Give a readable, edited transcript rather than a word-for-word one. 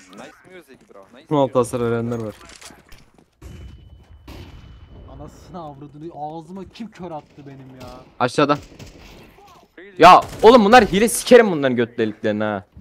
Nice music bro. Nice 16 hasar verenler var. Anasını avradını ağzıma kim kör attı benim ya. Aşağıda. Ya oğlum bunlar hile, sikerim bunların göt deliklerini ha.